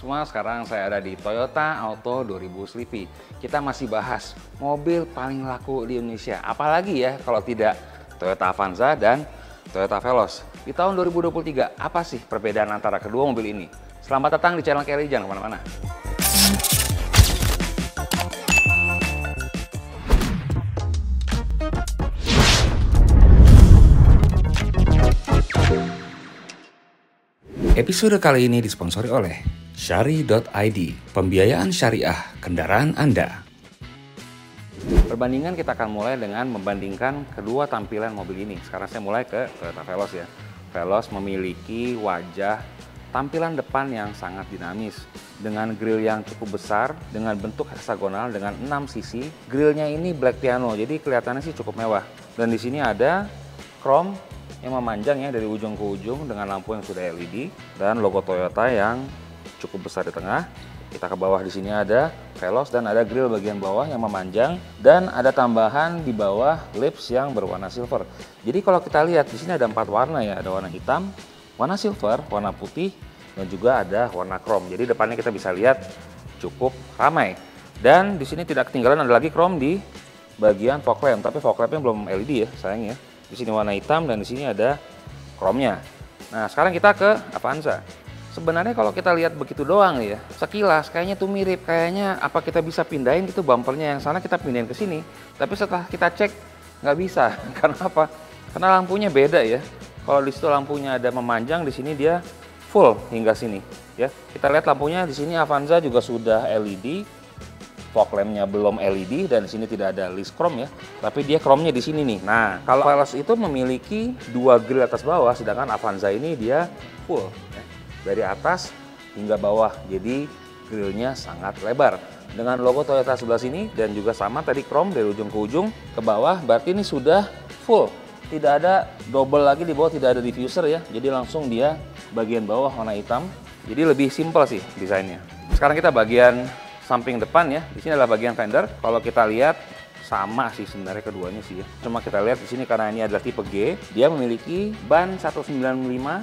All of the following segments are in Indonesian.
semua, sekarang saya ada di Toyota Auto 2000 Sleepy. Kita masih bahas mobil paling laku di Indonesia. Apalagi ya kalau tidak Toyota Avanza dan Toyota Veloz. Di tahun 2023, apa sih perbedaan antara kedua mobil ini? Selamat datang di channel Kelly, jangan kemana-mana. Episode kali ini disponsori oleh Syari.id, pembiayaan syariah kendaraan Anda. Perbandingan kita akan mulai dengan membandingkan kedua tampilan mobil ini. Sekarang saya mulai ke Toyota Veloz ya. Veloz memiliki wajah tampilan depan yang sangat dinamis dengan grill yang cukup besar dengan bentuk heksagonal dengan 6 sisi. Grillnya ini black piano, jadi kelihatannya sih cukup mewah. Dan di sini ada chrome yang memanjang ya dari ujung ke ujung dengan lampu yang sudah LED dan logo Toyota yang cukup besar di tengah. Kita ke bawah, di sini ada Veloz dan ada grill bagian bawah yang memanjang dan ada tambahan di bawah lips yang berwarna silver. Jadi kalau kita lihat di sini ada 4 warna ya, ada warna hitam, warna silver, warna putih dan juga ada warna chrome. Jadi depannya kita bisa lihat cukup ramai. Dan di sini tidak ketinggalan ada lagi chrome di bagian fog lamp, tapi fog lampnya belum LED ya, sayang ya. Di sini warna hitam dan di sini ada chrome-nya. Nah, sekarang kita ke Avanza. Sebenarnya kalau kita lihat begitu doang ya, sekilas kayaknya tuh mirip. Kayaknya apa kita bisa pindahin gitu bumpernya yang sana kita pindahin ke sini. Tapi setelah kita cek nggak bisa. Karena apa? Karena lampunya beda ya. Kalau di situ lampunya ada memanjang, di sini dia full hingga sini ya. Kita lihat lampunya di sini Avanza juga sudah LED. Fog lamp-nya belum LED dan di sini tidak ada list chrome ya, tapi dia chrome-nya di sini nih. Nah, kalau Veloz itu memiliki 2 grill atas bawah, sedangkan Avanza ini dia full ya, dari atas hingga bawah. Jadi grillnya sangat lebar dengan logo Toyota sebelah sini dan juga sama tadi chrome dari ujung ke ujung ke bawah. Berarti ini sudah full, tidak ada double lagi di bawah, tidak ada diffuser ya. Jadi langsung dia bagian bawah warna hitam. Jadi lebih simpel sih desainnya. Sekarang kita bagian samping depan ya. Di sini adalah bagian fender. Kalau kita lihat sama sih sebenarnya keduanya sih ya. Cuma kita lihat di sini karena ini adalah tipe G, dia memiliki ban 195/60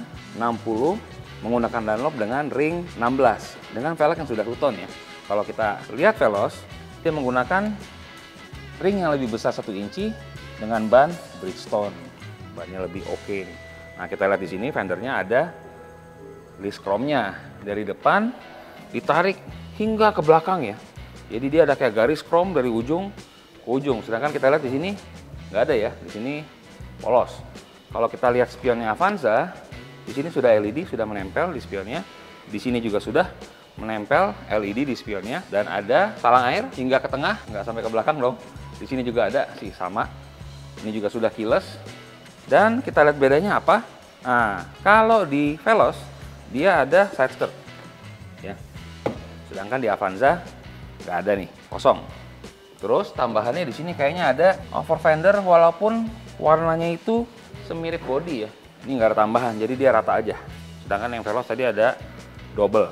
menggunakan Dunlop dengan ring 16 dengan velg yang sudah two-tone ya. Kalau kita lihat Veloz, dia menggunakan ring yang lebih besar 1 inci dengan ban Bridgestone. Bannya lebih oke nih. Nah, kita lihat di sini fendernya ada list chrome-nya dari depan ditarik hingga ke belakang ya. Jadi dia ada kayak garis chrome dari ujung ke ujung. Sedangkan kita lihat di sini nggak ada ya. Di sini polos. Kalau kita lihat spionnya Avanza, di sini sudah LED, sudah menempel di spionnya. Di sini juga sudah menempel LED di spionnya dan ada talang air hingga ke tengah, nggak sampai ke belakang dong. Di sini juga ada sih sama. Ini juga sudah keyless. Dan kita lihat bedanya apa? Nah, kalau di Veloz dia ada side skirt ya. Sedangkan di Avanza nggak ada nih, kosong. Terus tambahannya di sini kayaknya ada over fender walaupun warnanya itu semirip body ya. Ini nggak ada tambahan, jadi dia rata aja. Sedangkan yang Veloz tadi ada double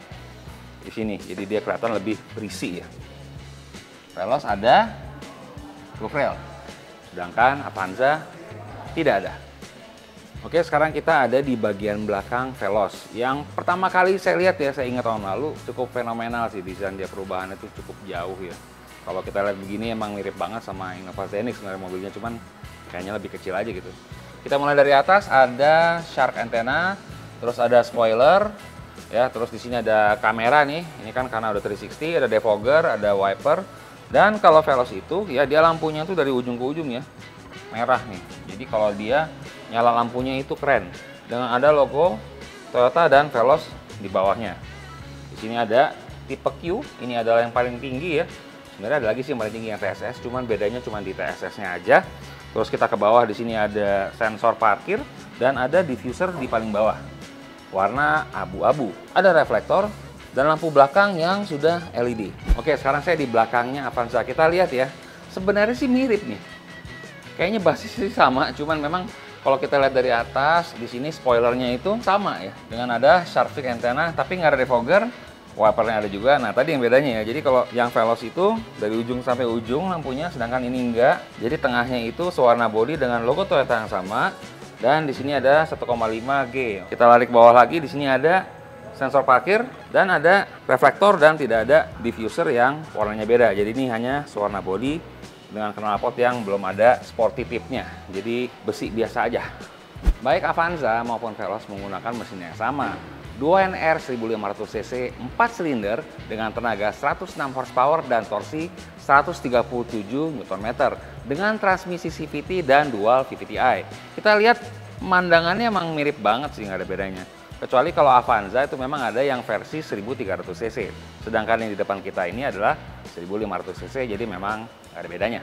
di sini, jadi dia kelihatan lebih berisi ya. Veloz ada roof rail, sedangkan Avanza tidak ada. Oke, sekarang kita ada di bagian belakang Veloz. Yang pertama kali saya lihat ya, saya ingat tahun lalu, cukup fenomenal sih desain dia, perubahannya itu cukup jauh ya. Kalau kita lihat begini emang mirip banget sama Innova Zenix sebenarnya mobilnya, cuman kayaknya lebih kecil aja gitu. Kita mulai dari atas, ada shark antenna, terus ada spoiler, ya, terus di sini ada kamera nih. Ini kan karena udah 360, ada defogger, ada wiper. Dan kalau Veloz itu ya dia lampunya tuh dari ujung ke ujung ya, merah nih. Jadi kalau dia nyala lampunya itu keren dengan ada logo Toyota dan Veloz di bawahnya. Di sini ada tipe Q, ini adalah yang paling tinggi ya. Sebenarnya ada lagi sih yang paling tinggi yang TSS, cuman bedanya cuma di TSS-nya aja. Terus kita ke bawah, di sini ada sensor parkir dan ada diffuser di paling bawah. Warna abu-abu. Ada reflektor dan lampu belakang yang sudah LED. Oke, sekarang saya di belakangnya Avanza. Kita lihat ya. Sebenarnya sih mirip nih. Kayaknya basisnya sih sama, cuman memang kalau kita lihat dari atas, di sini spoilernya itu sama ya, dengan ada shark fin antenna, tapi nggak ada defogger, wipernya ada juga. Nah, tadi yang bedanya ya, jadi kalau yang Veloz itu dari ujung sampai ujung lampunya, sedangkan ini enggak. Jadi tengahnya itu sewarna body dengan logo Toyota yang sama, dan di sini ada 1,5G. Kita lari ke bawah lagi, di sini ada sensor parkir, dan ada reflektor dan tidak ada diffuser yang warnanya beda. Jadi ini hanya sewarna body dengan knalpot yang belum ada sporty tip-nya. Jadi besi biasa aja. Baik Avanza maupun Veloz menggunakan mesin yang sama. 2NR 1500cc 4 silinder dengan tenaga 106 horsepower dan torsi 137 Nm dengan transmisi CVT dan dual VVT-i. Kita lihat pemandangannya emang mirip banget sih, nggak ada bedanya. Kecuali kalau Avanza itu memang ada yang versi 1300cc. Sedangkan yang di depan kita ini adalah 1500cc, jadi memang nggak ada bedanya.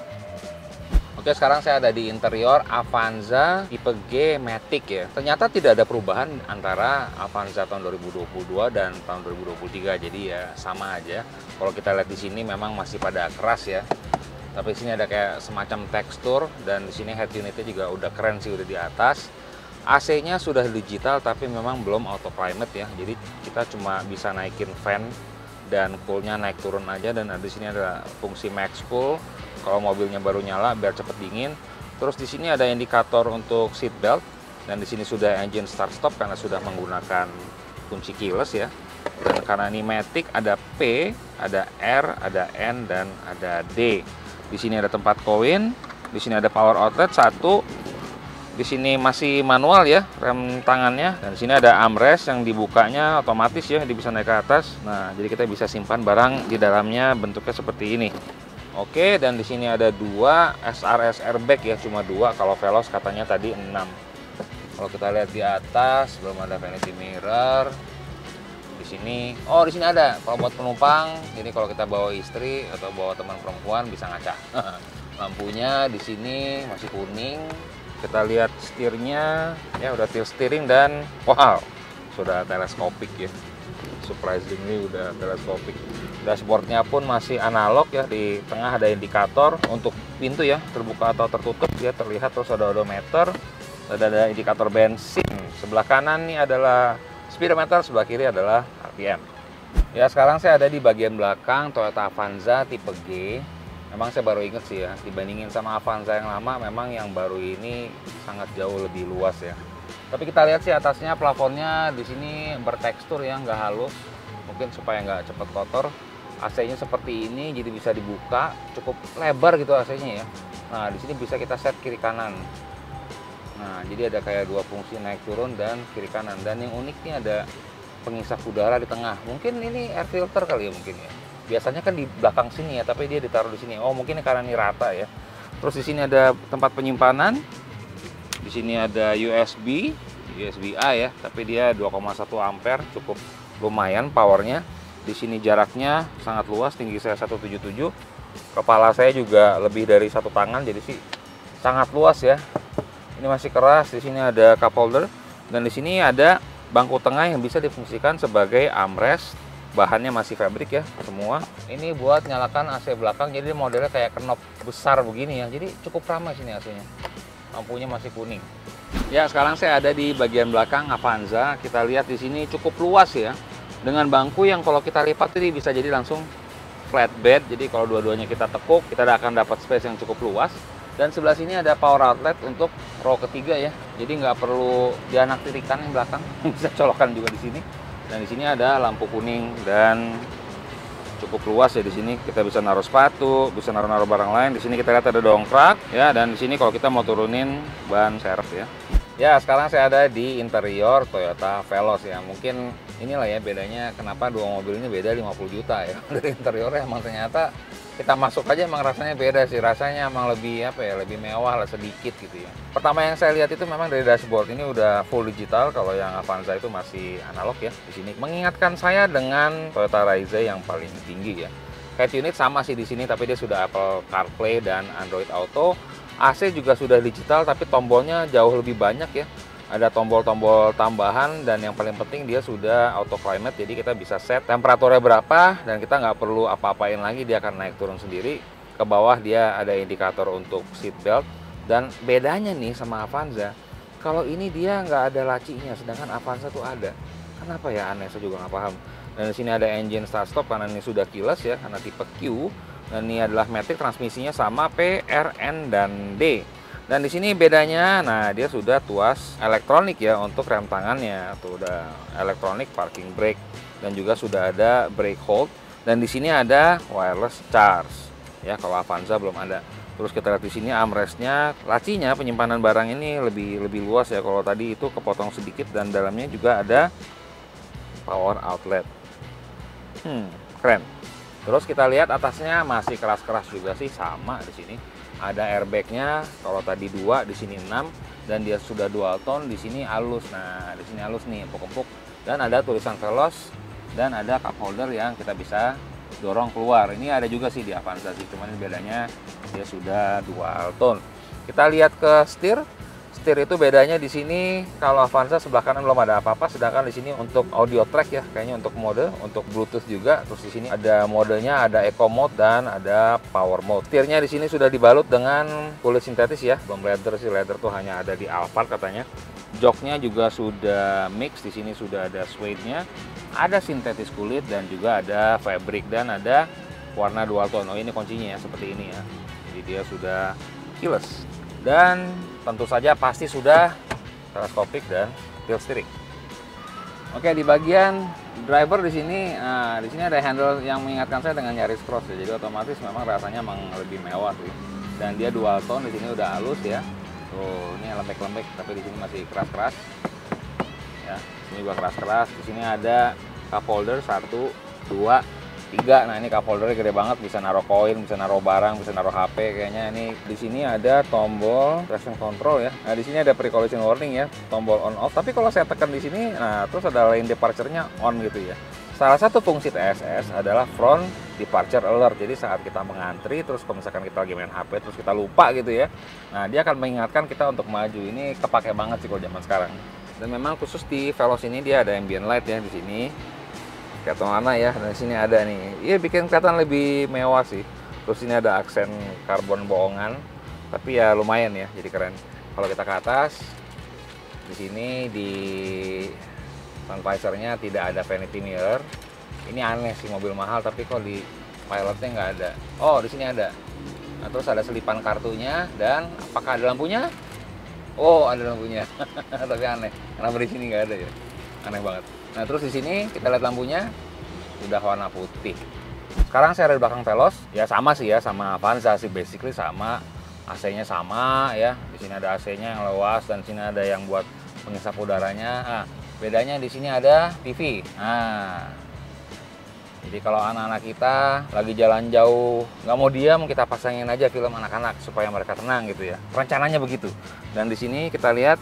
Oke, sekarang saya ada di interior Avanza tipe G Matic ya. Ternyata tidak ada perubahan antara Avanza tahun 2022 dan tahun 2023. Jadi ya sama aja. Kalau kita lihat di sini memang masih pada keras ya. Tapi di sini ada kayak semacam tekstur, dan di sini head unitnya juga udah keren sih, udah di atas. AC-nya sudah digital tapi memang belum auto climate ya. Jadi kita cuma bisa naikin fan dan coolnya naik turun aja, dan di sini ada fungsi max cool kalau mobilnya baru nyala biar cepet dingin. Terus di sini ada indikator untuk seat belt, dan di sini sudah engine start stop karena sudah menggunakan kunci keyless ya. Dan karena ini Matic ada P, ada R, ada N, dan ada D. Di sini ada tempat koin, di sini ada power outlet 1. Di sini masih manual ya rem tangannya, dan di sini ada armrest yang dibukanya otomatis ya, dia bisa naik ke atas. Nah, jadi kita bisa simpan barang di dalamnya, bentuknya seperti ini. Oke, dan di sini ada 2 SRS airbag ya, cuma 2. Kalau Veloz katanya tadi 6. Kalau kita lihat di atas belum ada vanity mirror. Di sini, oh di sini ada. Kalau buat penumpang, jadi kalau kita bawa istri atau bawa teman perempuan bisa ngaca. Lampunya di sini masih kuning. Kita lihat setirnya, ya udah tilt steering, dan wow, sudah teleskopik ya. Surprisingly udah teleskopik. Dashboardnya pun masih analog ya, di tengah ada indikator untuk pintu ya, terbuka atau tertutup dia terlihat, terus ada odometer, ada indikator bensin. Sebelah kanan nih adalah speedometer, sebelah kiri adalah RPM. Ya, sekarang saya ada di bagian belakang Toyota Avanza tipe G. Memang saya baru inget sih ya, dibandingin sama Avanza yang lama, memang yang baru ini sangat jauh lebih luas ya. Tapi kita lihat sih atasnya, plafonnya di sini bertekstur ya, nggak halus, mungkin supaya nggak cepet kotor. AC-nya seperti ini, jadi bisa dibuka, cukup lebar gitu AC-nya ya. Nah, di sini bisa kita set kiri kanan. Nah, jadi ada kayak 2 fungsi naik turun dan kiri kanan. Dan yang unik nih ada pengisap udara di tengah. Mungkin ini air filter kali ya mungkin ya. Biasanya kan di belakang sini ya, tapi dia ditaruh di sini. Oh, mungkin karena ini rata ya. Terus di sini ada tempat penyimpanan. Di sini ada USB-A ya, tapi dia 2,1 ampere, cukup lumayan powernya. Di sini jaraknya sangat luas, tinggi saya 177, kepala saya juga lebih dari 1 tangan, jadi sih sangat luas ya. Ini masih keras. Di sini ada cup holder, dan di sini ada bangku tengah yang bisa difungsikan sebagai armrest. Bahannya masih fabric ya semua. Ini buat nyalakan AC belakang, jadi modelnya kayak knob besar begini ya. Jadi cukup ramai sini AC-nya. Lampunya masih kuning. Ya, sekarang saya ada di bagian belakang Avanza. Kita lihat di sini cukup luas ya. Dengan bangku yang kalau kita lipat ini bisa jadi langsung flatbed. Jadi kalau dua-duanya kita tekuk, kita akan dapat space yang cukup luas. Dan sebelah sini ada power outlet untuk row ketiga ya. Jadi nggak perlu dianaktirikan yang belakang, bisa colokan juga di sini. Dan di sini ada lampu kuning dan cukup luas ya. Di sini kita bisa naruh sepatu, bisa naruh barang lain. Di sini kita lihat ada dongkrak ya, dan di sini kalau kita mau turunin ban serep ya. Ya, sekarang saya ada di interior Toyota Veloz ya. Mungkin inilah ya bedanya kenapa dua mobil ini beda 50 juta ya. Dari interiornya emang ternyata kita masuk aja emang rasanya beda sih. Rasanya emang lebih apa ya, lebih mewah lah sedikit gitu ya. Pertama yang saya lihat itu memang dari dashboard ini udah full digital, kalau yang Avanza itu masih analog ya. Di sini mengingatkan saya dengan Toyota Raiza yang paling tinggi ya. Head unit sama sih di sini, tapi dia sudah Apple CarPlay dan Android Auto. AC juga sudah digital, tapi tombolnya jauh lebih banyak ya. Ada tombol-tombol tambahan, dan yang paling penting dia sudah auto climate, jadi kita bisa set temperaturnya berapa dan kita nggak perlu apa-apain lagi, dia akan naik turun sendiri. Ke bawah dia ada indikator untuk seat belt, dan bedanya nih sama Avanza, kalau ini dia nggak ada lacinya, sedangkan Avanza tuh ada. Kenapa ya, aneh, saya juga nggak paham. Dan di sini ada engine start stop karena ini sudah keyless ya, karena tipe Q. Dan ini adalah Matic, transmisinya sama P, R, N, dan D. Dan di sini bedanya, nah dia sudah tuas elektronik ya untuk rem tangannya. Tuh udah elektronik parking brake dan juga sudah ada brake hold. Dan di sini ada wireless charge. Ya, kalau Avanza belum ada. Terus kita lihat di sini armrestnya, lacinya penyimpanan barang ini lebih luas ya. Kalau tadi itu kepotong sedikit dan dalamnya juga ada power outlet. Keren. Terus kita lihat atasnya masih keras-keras juga sih, sama di sini. Ada airbagnya, kalau tadi 2, di sini 6, dan dia sudah dual tone, di sini halus. Nah, di sini halus nih, empuk-empuk, dan ada tulisan Veloz, dan ada cup holder yang kita bisa dorong keluar. Ini ada juga sih di Avanza sih, cuman bedanya dia sudah dual tone. Kita lihat ke setir. Setir itu bedanya di sini, kalau Avanza sebelah kanan belum ada apa-apa, sedangkan di sini untuk audio track ya, kayaknya untuk mode, untuk Bluetooth juga. Terus di sini ada modenya, ada Eco Mode dan ada Power Mode. Setirnya di sini sudah dibalut dengan kulit sintetis ya, belum leather sih, leather tuh hanya ada di Alphard katanya. Joknya juga sudah mix, di sini sudah ada suede-nya, ada sintetis kulit dan juga ada fabric dan ada warna dual tone. Oh ini kuncinya ya, seperti ini ya. Jadi dia sudah keyless. Dan tentu saja pasti sudah teleskopik dan tilt steering. Oke, di bagian driver di sini ada handle yang mengingatkan saya dengan Yaris Cross ya. Jadi otomatis memang rasanya memang lebih mewah sih. Dan dia dual tone, di sini udah halus ya. Tuh, ini lembek-lembek tapi di sini masih keras-keras. Ya, sini juga keras-keras. Di sini ada cup holder 1, 2, 3. Nah, ini cup holdernya gede banget, bisa naruh koin, bisa naruh barang, bisa naruh HP kayaknya. Ini di sini ada tombol traction control ya. Nah, di sini ada pre-collision warning ya, tombol on off. Tapi kalau saya tekan di sini, nah terus ada lane departure-nya on gitu ya. Salah satu fungsi TSS adalah front departure alert. Jadi saat kita mengantri, terus kalau misalkan kita lagi main HP, terus kita lupa gitu ya, nah dia akan mengingatkan kita untuk maju. Ini kepake banget sih kalau zaman sekarang. Dan memang khusus di Veloz ini dia ada ambient light ya di sini. Kayak mana ya, dan sini ada nih. Iya, bikin kelihatan lebih mewah sih. Terus ini ada aksen karbon bohongan, tapi ya lumayan ya, jadi keren. Kalau kita ke atas, di sini di sun visor-nya tidak ada vanity mirror. Ini aneh sih, mobil mahal tapi kok di pilotnya nggak ada. Oh, di sini ada. Nah, terus ada selipan kartunya dan apakah ada lampunya? Oh, ada lampunya. Tapi aneh. Kenapa di sini nggak ada ya? Aneh banget. Nah, terus di sini kita lihat lampunya sudah warna putih. Sekarang saya ada di belakang Veloz, ya sama sih ya, sama Avanza sih, basically sama. AC-nya sama ya. Di sini ada AC-nya yang luas dan di sini ada yang buat penghisap udaranya. Nah, bedanya di sini ada TV. Nah, jadi kalau anak-anak kita lagi jalan jauh, nggak mau diam, kita pasangin aja film anak-anak supaya mereka tenang gitu ya. Rencananya begitu. Dan di sini kita lihat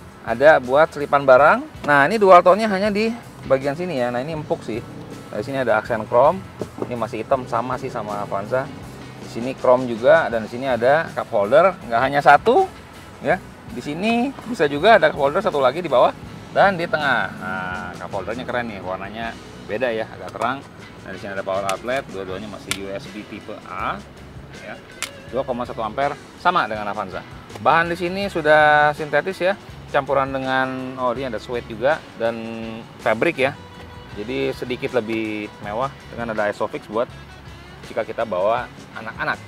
ada buat selipan barang. Nah, ini dual tone-nya hanya di bagian sini ya. Nah, ini empuk sih. Nah, di sini ada aksen chrome. Ini masih hitam, sama sih sama Avanza. Di sini chrome juga, dan di sini ada cup holder. Nggak hanya satu ya. Di sini bisa juga ada cup holder satu lagi di bawah dan di tengah. Nah, cup holdernya keren nih, warnanya beda ya, agak terang. Nah, di sini ada power outlet, dua-duanya masih USB tipe A ya. 2,1 ampere, sama dengan Avanza. Bahan di sini sudah sintetis ya. Campuran dengan, oh ini ada suede juga dan fabric ya, jadi sedikit lebih mewah dengan ada Isofix buat jika kita bawa anak-anak.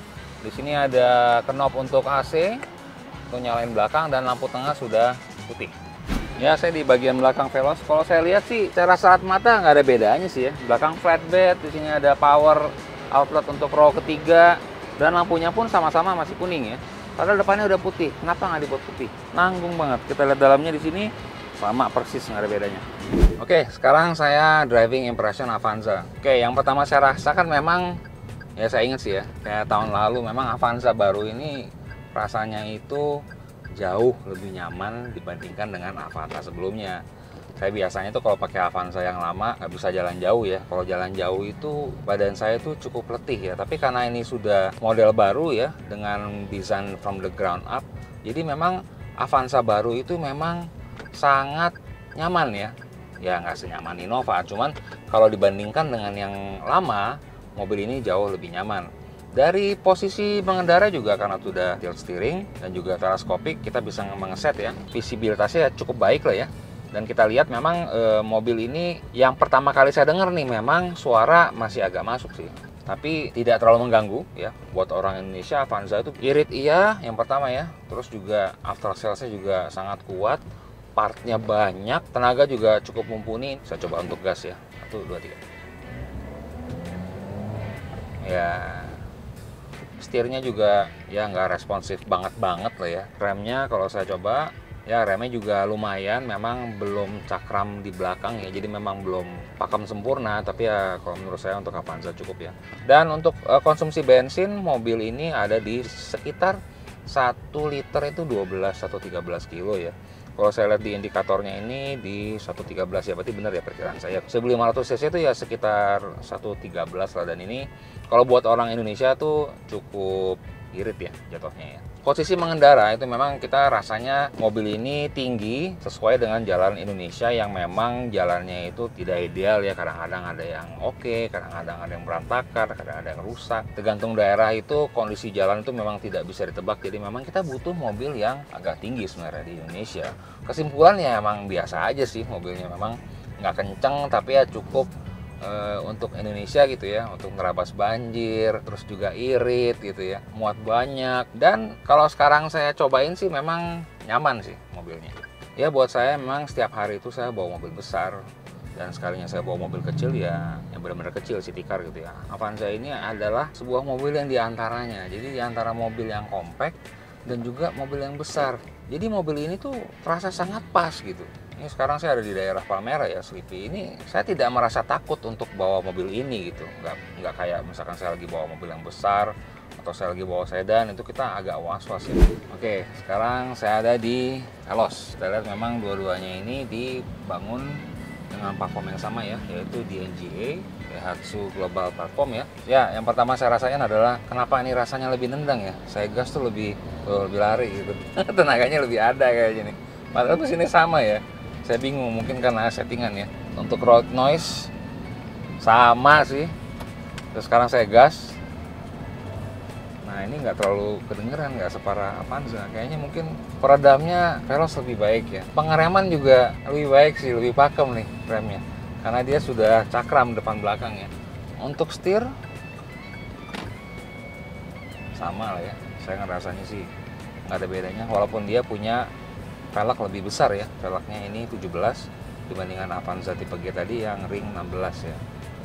Di sini ada knob untuk AC, untuk nyalain belakang, dan lampu tengah sudah putih. Ya, saya di bagian belakang Veloz. Kalau saya lihat sih, secara saat mata nggak ada bedanya sih ya. Belakang flatbed, di sini ada power outlet untuk row ketiga, dan lampunya pun sama-sama masih kuning ya. Padahal depannya udah putih. Kenapa nggak dibuat putih? Nanggung banget. Kita lihat dalamnya di sini sama persis, nggak ada bedanya. Oke, sekarang saya driving impression Avanza. Oke, yang pertama saya rasakan memang, ya saya ingat sih ya, kayak tahun lalu memang Avanza baru ini rasanya itu jauh lebih nyaman dibandingkan dengan Avanza sebelumnya. Saya biasanya tuh kalau pakai Avanza yang lama nggak bisa jalan jauh ya. Kalau jalan jauh itu badan saya tuh cukup letih ya. Tapi karena ini sudah model baru ya, dengan desain from the ground up, jadi memang Avanza baru itu memang sangat nyaman ya. Ya nggak senyaman Innova, cuman kalau dibandingkan dengan yang lama, mobil ini jauh lebih nyaman. Dari posisi pengendara juga karena sudah tilt steering dan juga teleskopik, kita bisa mengeset ya. Visibilitasnya cukup baik lah ya. Dan kita lihat memang mobil ini yang pertama kali saya dengar nih, memang suara masih agak masuk sih. tapi tidak terlalu mengganggu ya. Buat orang Indonesia, Avanza itu irit iya, yang pertama ya. Terus juga after sales-nya juga sangat kuat, partnya banyak, tenaga juga cukup mumpuni. Saya coba untuk gas ya, 1, 2, 3. Ya, setirnya juga ya nggak responsif banget lah ya. Remnya kalau saya coba, ya remnya juga lumayan, memang belum cakram di belakang ya, jadi memang belum pakem sempurna, tapi ya kalau menurut saya untuk Avanza cukup ya. Dan untuk konsumsi bensin, mobil ini ada di sekitar 1 liter itu 12 atau 13 kilo ya. Kalau saya lihat di indikatornya ini di 113 ya, berarti benar ya perkiraan saya. 1500 cc itu ya sekitar 113 lah, dan ini kalau buat orang Indonesia tuh cukup irit ya jatuhnya ya. Posisi mengendara itu memang kita rasanya mobil ini tinggi sesuai dengan jalan Indonesia yang memang jalannya itu tidak ideal ya. Kadang-kadang ada yang oke, kadang-kadang ada yang berantakan, kadang ada yang rusak. Tergantung daerah itu kondisi jalan itu memang tidak bisa ditebak. Jadi memang kita butuh mobil yang agak tinggi sebenarnya di Indonesia. Kesimpulannya emang biasa aja sih mobilnya, memang nggak kenceng tapi ya cukup untuk Indonesia gitu ya, untuk nerabas banjir, terus juga irit gitu ya, muat banyak. Dan kalau sekarang saya cobain sih memang nyaman sih mobilnya ya. Buat saya memang setiap hari itu saya bawa mobil besar, dan sekalinya saya bawa mobil kecil ya yang benar-benar kecil, city car gitu ya. Avanza ini adalah sebuah mobil yang diantaranya, jadi diantara mobil yang compact dan juga mobil yang besar. Jadi mobil ini tuh terasa sangat pas gitu. Ini sekarang saya ada di daerah Palmera ya, Slipi. Ini saya tidak merasa takut untuk bawa mobil ini gitu. Nggak kayak misalkan saya lagi bawa mobil yang besar atau saya lagi bawa sedan, itu kita agak was-was ya. Oke, sekarang saya ada di Veloz. Kita lihat memang dua-duanya ini dibangun dengan platform yang sama ya, yaitu DNGA, Daihatsu Global Platform ya. Ya, yang pertama saya rasain adalah kenapa ini rasanya lebih nendang ya. Saya gas tuh lebih lari gitu. Tenaganya lebih ada kayaknya nih. Padahal mesinnya sama ya. Saya bingung, mungkin karena settingan ya. Untuk road noise sama sih. Terus sekarang saya gas. Nah ini nggak terlalu kedengeran, nggak separah Avanza. Kayaknya mungkin peredamnya Veloz lebih baik ya. Pengereman juga lebih baik sih, lebih pakem nih remnya. Karena dia sudah cakram depan belakang ya. Untuk setir sama lah ya. Saya ngerasanya sih nggak ada bedanya. Walaupun dia punya velg lebih besar ya. Velgnya ini 17 dibandingkan Avanza tipe G tadi yang ring 16 ya.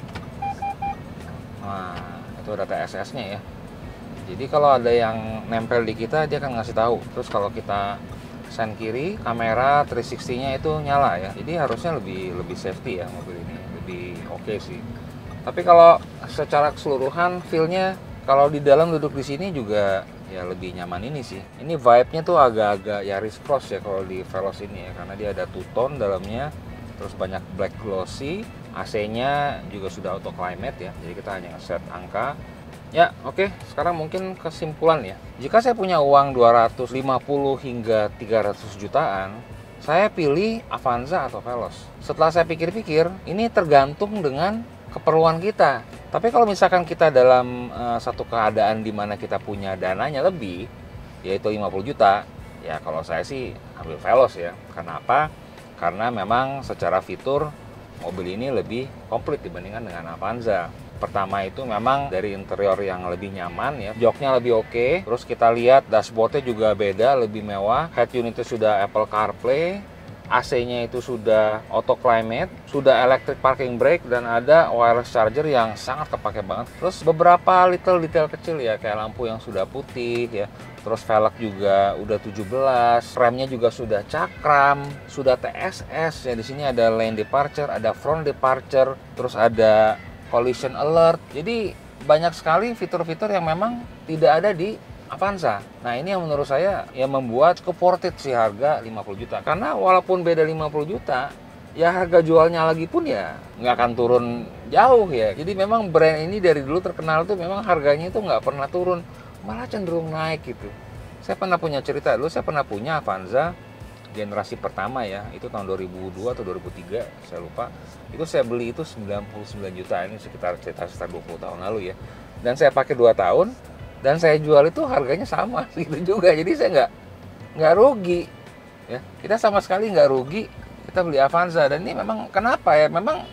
Nah itu ada TSS-nya ya. Jadi kalau ada yang nempel di kita, dia akan ngasih tahu. Terus kalau kita sen kiri, kamera 360-nya itu nyala ya. Jadi harusnya lebih safety ya mobil ini, lebih oke sih. Tapi kalau secara keseluruhan feel-nya, kalau di dalam duduk di sini juga ya lebih nyaman ini sih. Ini vibe-nya tuh agak-agak Yaris Cross ya kalau di Veloz ini ya, karena dia ada two-tone dalamnya, terus banyak black glossy, AC-nya juga sudah auto climate ya. Jadi kita hanya set angka. Ya, oke. Sekarang mungkin kesimpulan ya. Jika saya punya uang 250 hingga 300 jutaan, saya pilih Avanza atau Veloz. Setelah saya pikir-pikir, ini tergantung dengan keperluan kita. Tapi kalau misalkan kita dalam satu keadaan di mana kita punya dananya lebih, yaitu 50 juta, ya kalau saya sih ambil Veloz ya. Kenapa? Karena memang secara fitur mobil ini lebih komplit dibandingkan dengan Avanza. Pertama itu memang dari interior yang lebih nyaman ya, joknya lebih oke. Terus kita lihat dashboardnya juga beda, lebih mewah. Head unitnya sudah Apple CarPlay, AC-nya itu sudah auto climate, sudah electric parking brake, dan ada wireless charger yang sangat kepake banget. Terus beberapa little detail kecil ya, kayak lampu yang sudah putih ya. Terus velg juga udah 17, remnya juga sudah cakram, sudah TSS ya. Di sini ada lane departure, ada front departure, terus ada collision alert. Jadi banyak sekali fitur-fitur yang memang tidak ada di Avanza. Nah ini yang menurut saya yang membuat cukup worth it sih harga 50 juta. Karena walaupun beda 50 juta, ya harga jualnya lagi pun ya nggak akan turun jauh ya. Jadi memang brand ini dari dulu terkenal tuh memang harganya itu nggak pernah turun, malah cenderung naik gitu. Saya pernah punya cerita dulu, saya pernah punya Avanza generasi pertama ya, itu tahun 2002 atau 2003, saya lupa. Itu saya beli itu 99 juta, ini sekitar 20 tahun lalu ya. Dan saya pakai 2 tahun, dan saya jual itu harganya sama gitu juga. Jadi saya nggak rugi ya. Kita sama sekali nggak rugi, kita beli Avanza. Dan ini memang kenapa ya, memang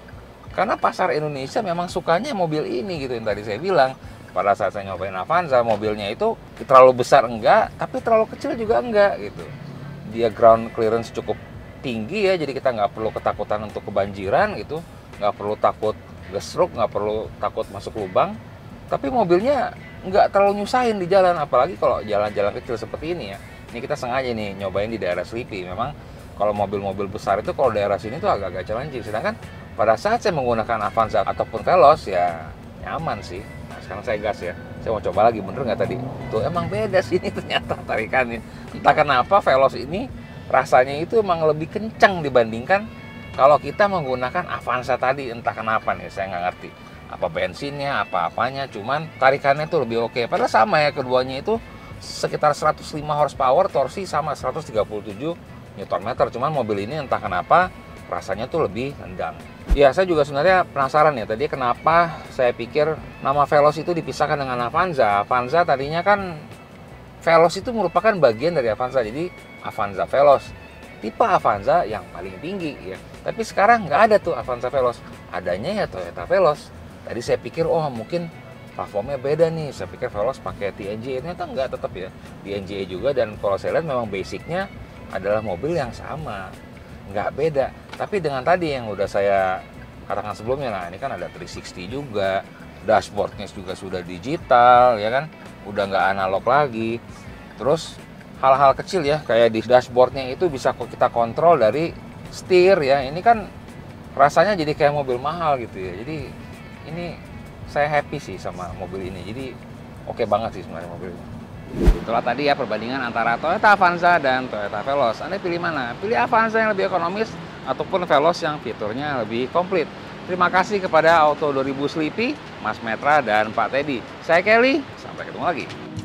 Karena pasar Indonesia memang sukanya mobil ini gitu, yang tadi saya bilang. Pada saat saya nyobain Avanza, mobilnya itu terlalu besar enggak, tapi terlalu kecil juga enggak gitu. Dia ground clearance cukup tinggi ya, jadi kita nggak perlu ketakutan untuk kebanjiran gitu, nggak perlu takut gesruk, nggak perlu takut masuk lubang. Tapi mobilnya nggak terlalu nyusahin di jalan, apalagi kalau jalan-jalan kecil seperti ini ya. Ini kita sengaja nih nyobain di daerah Sleepy. Memang kalau mobil-mobil besar itu kalau daerah sini tuh agak-agak challenging. Sedangkan pada saat saya menggunakan Avanza ataupun Veloz ya nyaman sih. Nah, sekarang saya gas ya. Saya mau coba lagi, bener nggak tadi? Tuh emang beda sih ini ternyata tarikannya. Entah kenapa Veloz ini rasanya itu emang lebih kencang dibandingkan kalau kita menggunakan Avanza tadi. Entah kenapa nih, saya nggak ngerti. Apa bensinnya, apa-apanya, cuman tarikannya tuh lebih oke. Padahal sama ya, keduanya itu sekitar 105 horsepower, torsi sama 137 Nm. Cuman mobil ini entah kenapa rasanya tuh lebih nendang. Ya, saya juga sebenarnya penasaran ya, tadi kenapa saya pikir nama Veloz itu dipisahkan dengan Avanza. Avanza tadinya kan, Veloz itu merupakan bagian dari Avanza, jadi Avanza Veloz. Tipe Avanza yang paling tinggi ya. Tapi sekarang nggak ada tuh Avanza Veloz. Adanya ya Toyota Veloz. Tadi saya pikir, oh mungkin platformnya beda nih. Saya pikir Veloz pakai TNGA, ternyata nggak, tetap ya TNGA juga. Dan kalau saya lihat memang basicnya adalah mobil yang sama, nggak beda. Tapi dengan tadi yang udah saya katakan sebelumnya, nah ini kan ada 360 juga, dashboardnya juga sudah digital ya kan, udah nggak analog lagi. Terus hal-hal kecil ya, kayak di dashboardnya itu bisa kita kontrol dari setir ya. Ini kan rasanya jadi kayak mobil mahal gitu ya. Jadi ini saya happy sih sama mobil ini. Jadi oke banget sih sebenarnya mobil ini. Itulah tadi ya perbandingan antara Toyota Avanza dan Toyota Veloz. Anda pilih mana? Pilih Avanza yang lebih ekonomis ataupun Veloz yang fiturnya lebih komplit. Terima kasih kepada Auto 2000 Sleepy, Mas Metra, dan Pak Teddy. Saya Kelly, sampai ketemu lagi.